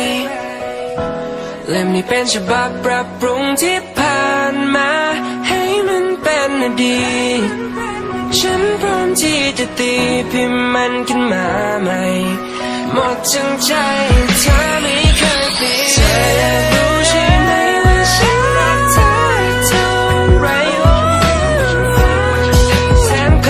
และนี่เป็นฉบับปรับปรุงที่ผ่านมาให้มันเป็นอดีตฉันพร้อมที่จะตีพิมพ์มันขึ้นมาใหม่หมดทั้งใจเธอไม่เคยเปลี่ยนเธออยากรู้ใช่ไหมว่าฉันรักเธอเท่าไรแสนไกล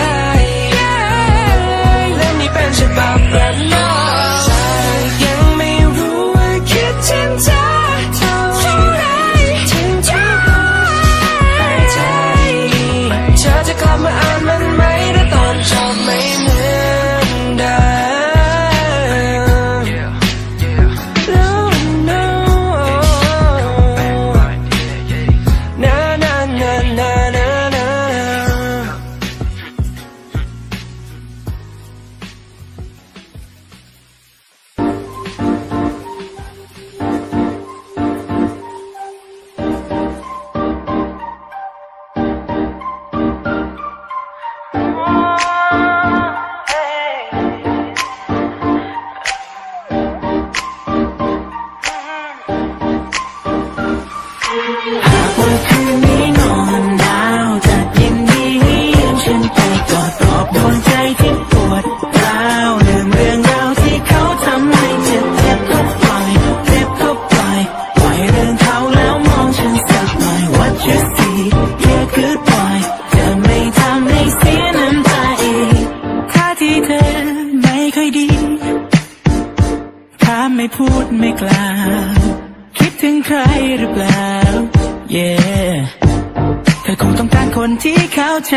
และนี่เป็นฉบับแบบน้อยยังไม่รู้ว่าคิดถึงเธอเท่าไรถึงเธอใจเธอจะกลับมาอ่านมันไหมถ้าตอนจบไม่เหมือนเดิม No no na na na na na naหากว่าคืนนี้นอนหนาวจะยินดีให้ยืมฉันไปกอดปลอบดวงใจที่ปวดร้าวลืมเรื่องราวที่เขาทำให้เจ็บเจ็บก็ปล่อยเจ็บก็ปล่อยปล่อยเรื่องเขาแล้วมองฉันสักหน่อย What you see yeah goodbye จะไม่ทำให้เสียน้ำตาอีกท่าทีเธอไม่ค่อยดีถ้าไม่พูดไม่กล่าวคิดถึงใครหรือเปล่า yeah เธอคงต้องการคนที่เข้าใจ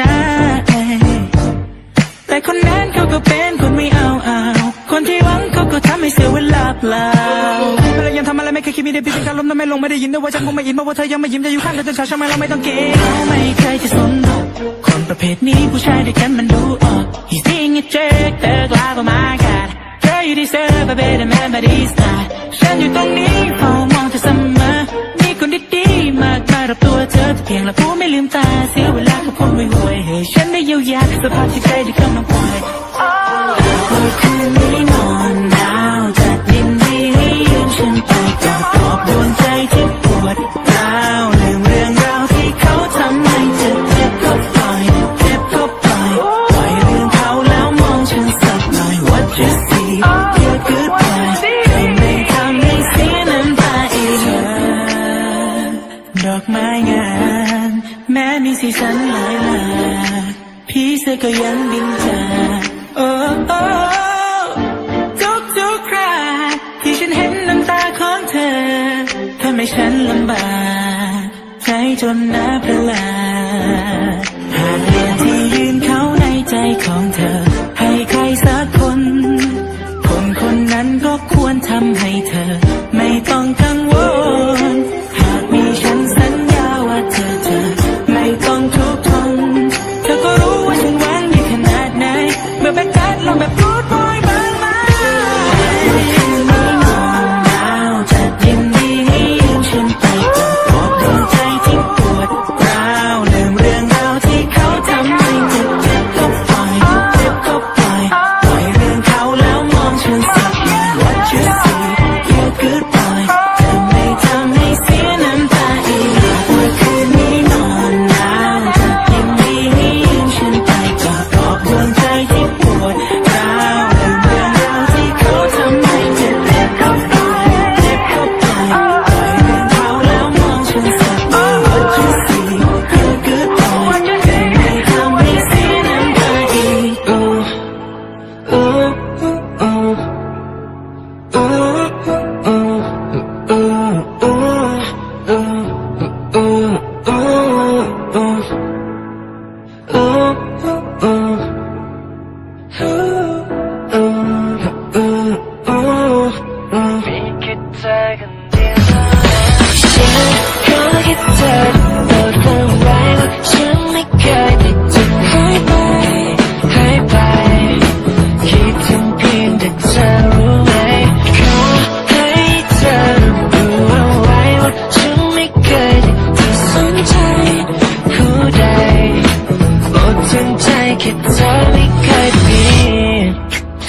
แต่คนนั้นเขาก็เป็นคนไม่เอาเอาคนที่หวังเขาก็ทำให้เสียเวลาเปล่าพยายามทำอะไรไม่เคยคิดมีได้พิจารณาล้มแต่ไม่ลงไม่ได้ยินด้วยว่าฉันคงไม่อินเพราะว่าเธอยังไม่ยิ้มจะอยู่ข้างเธอจนเช้าใช่ไหมเราไม่ต้องเกย์เขาไม่เคยจะสนหรอกคนประเภทนี้ผู้ชายด้วยกันมันดูออก He's being a jerk เธอกล้าก็มากัดเธออยู่ที่เซอร์บาเบเดแมนบาดีสไตล์ฉันอยู่ตรงนี้เฝ้ามองเธอเสมอมีคนดีๆมากมายรอบตัวเธอแต่เพียงละผู้ไม่ลืมตาเสียเวลากับคนห่วยๆให้ฉันได้เยียวยาสภาพจิตใจที่กำลังป่วยคืนนี้นอนหนาวจะยินดีให้ยืมฉันไปกอดปลอบดวงใจที่ปวดร้าวลืมเรื่องราวที่เขาทำให้เจ็บเจ็บก็ปล่อยเจ็บก็ปล่อยปล่อยเรื่องเขาแล้วมองฉันสักหน่อย What you see yeah goodbye จะไม่ทำให้เสียน้ำตาอีกดอกไม้งามแม้มีสีสันหลายหลากพี่เสือก็ยังบินจากโอ้โอ้ทุกทุกคราที่ฉันเห็นน้ำตาของเธอทำให้ฉันลำบากใจจนน่าประหลาดหากเรื่องที่ยืนเขาในใจของเธอให้ใครสักคนคนคนนั้นก็ควรทำให้เธอไม่ต้องกังวลหากมีฉันสัญญาว่าเธอจะไม่ต้องทุกข์ทนเธอก็รู้ว่าฉันหวังดีขนาดไหนเมื่อแบกกัดลองแบบพูดบ่อยบ้างไหมคืนนี้นอนหนาวจะยินดีให้ยืมฉันไปกอดปลอบดวงใจที่ปวดร้าวลืมเรื่องราวที่เขาทำให้เจ็บเจ็บก็ปล่อยเจ็บก็ปล่อยปล่อยเรื่องเขาแล้วมองฉันสักหน่อย What you see yeah goodbye จะไม่ทำให้เสียน้ำตาอีกเมื่อคืนนี้นอนหนาวจะยินดีให้ยืมฉันไปกอดปลอบดวงใจที่ปวดร้าวลื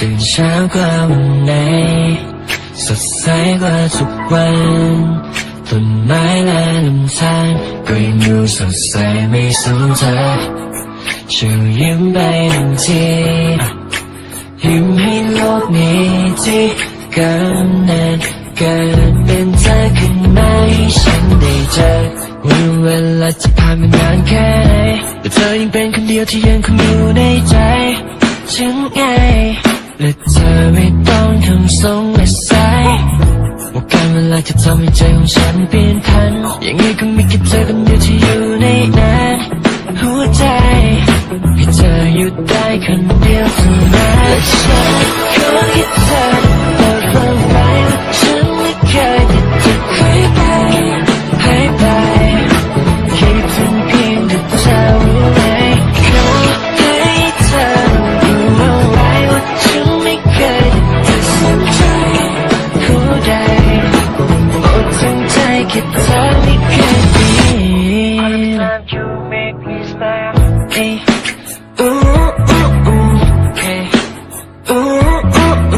ตื่นเช้ากว่าวันไหนสดใสกว่าทุกวันต้นไม้และลำธารก็ยังดูสดใสไม่สูญเธอช่วยยิ้มไปหนึ่งทียิ้มให้โลกนี้ที่เกินนานเกินเป็นเธอขึ้นมาให้ฉันได้เจอวันเวลาจะผ่านมานานแค่ไหนแต่เธอยังเป็นคนเดียวที่ยังคงอยู่ในใจฉันไงและเธอไม่ต้องทำสงสัยว่าการเวลาจะทำให้ใจของฉันเปลี่ยนพันยังไงก็มีแค่เธอคนเดียวที่อยู่ในนั้นหัวใจให้เธออยู่ได้คนเดียวเท่านั้นและฉันขอให้เธอเปิดฟังไปว่าฉันไม่เคยที่จะหายไปหายไปคิดถึงเพียงแต่เธอรู้ไหมขอให้เธอรู้เอาไว้ว่าฉันไม่เคยที่จะสนใจผู้ใดหมดทั้งใจแค่เธอไม่เคยเปลี่ยน You make me smile hey ooh ooh ooh hey ooh ooh ooh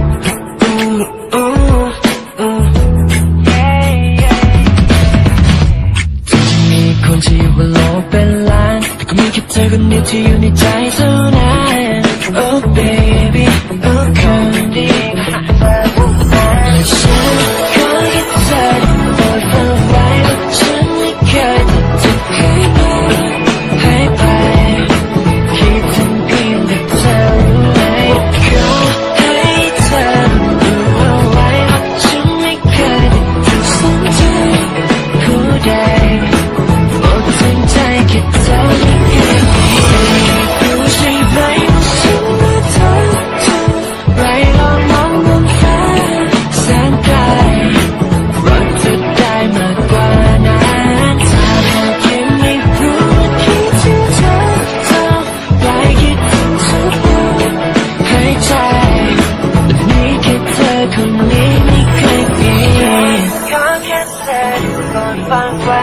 ooh ooh ooh yeah yeah จะมีคนที่อยู่บนโลกเป็นล้านแต่ก็มีแค่เธอคนเดียวที่อยู่ในใจเท่านั้น Oh baby oh คนดีและฉันขอให้เธอโปรดฟังไว้ว่าฉันไม่เคยที่จะหายไปหายไปคิดถึงเพียงแต่เธอรู้ไหมขอให้เธอรู้เอาไว้ว่าฉันไม่เคยที่จะสนใจผู้ใดหมดทั้งใจแค่เธอไม่เคยรู้ใช่ไหมว่าฉันรักเธอเธอไรลองมองบนฟ้าแสนไกลรักเธอได้มากกว่านั้นถ้าหากยังไม่รู้ว่าคิดถึงเธอเธอไปคิดถึงทุกวันหายใจแต่มีแค่เธอคนนี้ไม่เคยเปลี่ยนขอแค่เธอก่อนฟังไว้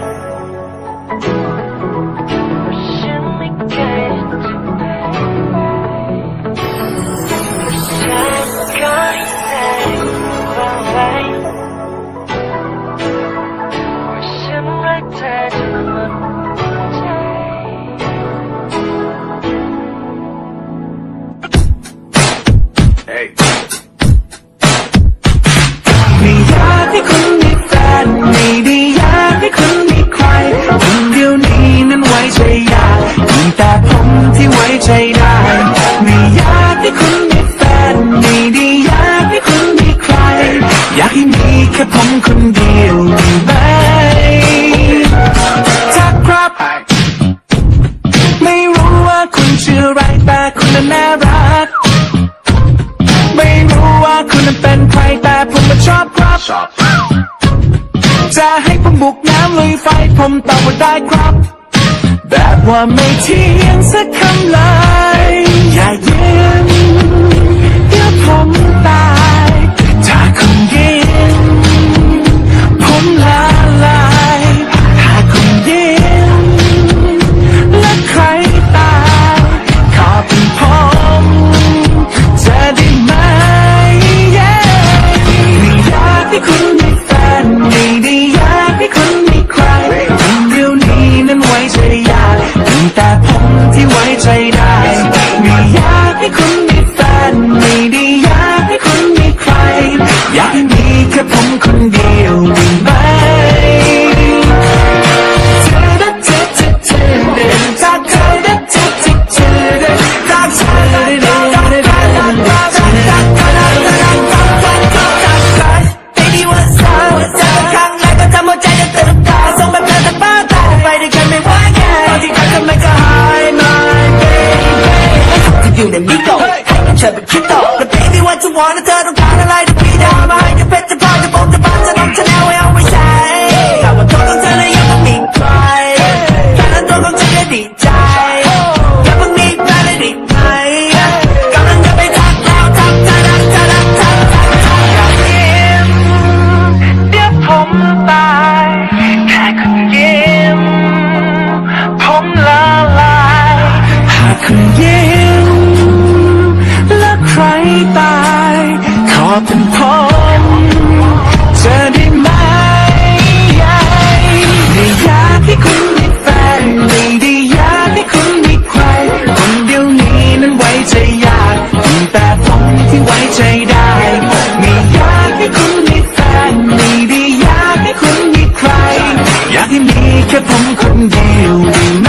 ฉันไม่เคยจะไปฉันขอให้เธอฟังไว้ว่าฉันรักเธอจนหมดใจไม่อยากให้คุณมีแฟนไม่ได้อยากให้คุณมีใครคนเดียวนี้นั้นไว้ใจยากมีแต่ผมที่ไว้ใจได้ไม่อยากให้คุณมีแฟนไม่ได้อยากให้คุณมีใครอยากให้มีแค่ผมคนเดียวได้ไหมถ้าครับไม่รู้ว่าคุณชื่ออะไรแต่คุณนั้นน่ารักไม่รู้ว่าคุณนั้นเป็นใครแต่ผมมาชอบครับจะให้ผมบุกน้ำลุยไฟผมตอบว่าได้ครับแบบว่าไม่เที่ยงสักคำเลยอย่ายิ้มเดี๋ยวผมตายถ้าคุณยิ้มผมละลายถ้าคุณยิ้มและใครตายขอเป็นผมจะได้ไหมไม่อยากให้คุณมีแฟนไม่ได้อยากให้คุณมีใครคนเดียวนี้นั้นไว้ใจยากมีแต่ผมที่ไว้ใจได้ไม่อยากให้คุณมีแฟนไม่ได้อยากให้คุณมีใครอยากให้มีแค่ผมคนเดียวได้ไหมอยู่ในมิโกะให้กับเธอเป็นคริปโตและ baby what you want เธอต้องการอะไรจะพี่ได้มาให้จะเพชรจะพลอยจะผมจะบ้าจะน้องจะแนวให้เอาไว้ใช้ถ้าว่าตัวของเธอเลยยังต้องมีใครแค่นั้นตัวของเธอจะดีใจอย่าเพิ่งมีแฟนเลยดีไหมกำลังจะไปทักแล้วทักทักทักทักทักทักทักอย่ายิ้มเดี๋ยวผมตายแค่คุณยิ้มผมละลายหากคุณยิ้มและใครอบเป็นผมเธอได้ไหมไม่อยากให้คุณมีแฟนไม่ได้อยากให้คุณมีใครคนเดียวนี้นั้นไว้ใจยากมีแต่ผมที่ไว้ใจได้ไม่อยากให้คุณมีแฟนไม่ได้อยากให้คุณมีใครอยากให้มีแค่ผมคนเดียวได้ไหม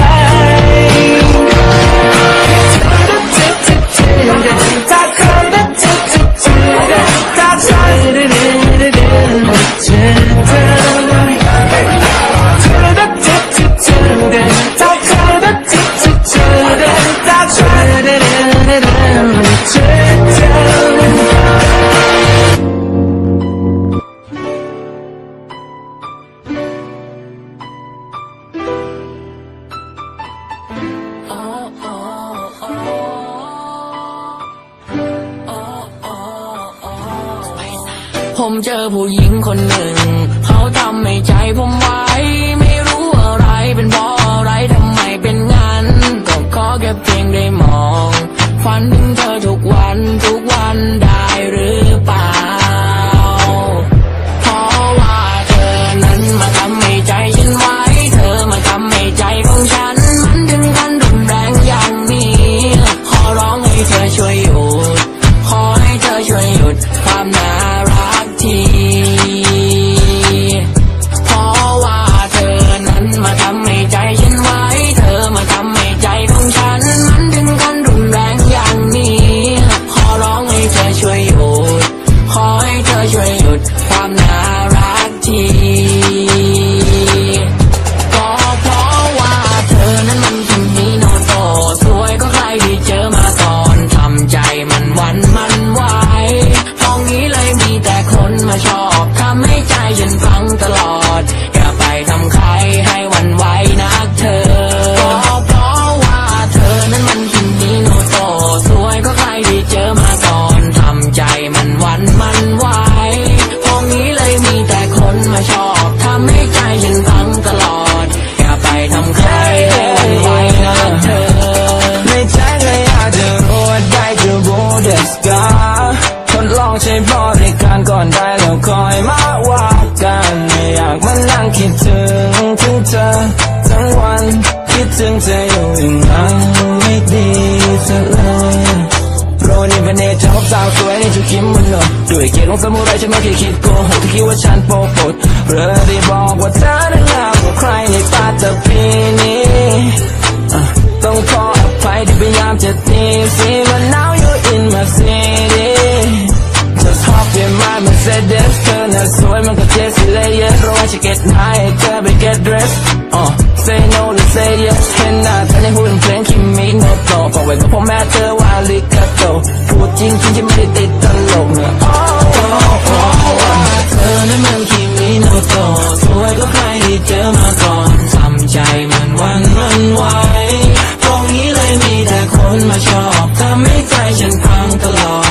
ผมเจอผู้หญิงคนหนึ่งเขาทำให้ใจผมไว้ไม่รู้อะไรเป็นเพราะอะไรทำไมเป็นงั้นก็ขอแค่เพียงได้มองฝันถึงเธอทุกวันทุกวันได้หรือเปล่าเพราะว่าเธอนั้นมาทำให้ใจฉันไว้เธอมาทำให้ใจของฉันมันถึงขั้นรุนแรงอย่างนี้ขอร้องให้เธอช่วยหยุดขอให้เธอช่วยหยุดความน่ารักเพราะว่าเธอนั้นมาทำให้ใจฉันไว้เธอมาทำให้ใจของฉันมันถึงขั้นรุนแรงอย่างนี้ขอร้องให้เธอช่วยหยุดขอให้เธอช่วยหยุดความน่ารักทีก็เพราะว่าเธอนั้นมันถึงมีโนโตสวยก็ใครที่เจอมาก่อนทำใจมันวันมันไหวตรงนี้เลยมีแต่คนมาชอบทำให้ใจฉันฟังตลอดอย่าไปทำใครให้หวั่นไหวนักเธอก็เพราะว่าเธอนั้นมันถึงมีโนโตสวยก็ใครที่เจอมาก่อนทำใจมันวันมันไหวตรงนี้เลยมีแต่คนมาชอบทำให้ใจฉันฟังตลอดอย่าไปทำใครให้หวั่นไหวนักเธอในใจก็อยากจะรู้ว่าได้จะรู้เดสกาทดลองใช้บริการก่อนได้แล้วคอยมาว่ากันไม่อยากมานั่งคิดถึงถึงเธอทั้งวันคิดถึงเธออยู่อย่างนั้นไม่ดีสักเลยโปรนี่เป็นเนเธอสาวสวยในจุดคิมมันหนด้วยเกียรติของสมุไรฉันไม่เคยคิดโกหกที่คิดว่าฉันโป๊ะปดเรือได้บอกว่าเธอนั้นงามกว่าใครในปัตตภีนี้ต้องขออภัยที่พยายามจะหนีสิbut now you're in my city just hop in my Mercedes เธอน่ะสวยมันก็เทสิเลยเยอะรอให้ฉัน get high เธอไป get dressed uh say no หรือ say yes เห็นหน้าเธอในหูเพลงคิมมิโนโตะฝากไว้กับพ่อแม่เธอว่าลิกาโตพูดจริงจริงที่ไม่ได้ติดตลกเนอะ oh oh oh เธอนั้นมันคิมิโนโตะสวยก็ใครที่เจอมาก่อนทำใจมันวันมันไหวตรงนี้เลยมีแต่คนมาชอบทำให้ใจฉันพังตลอด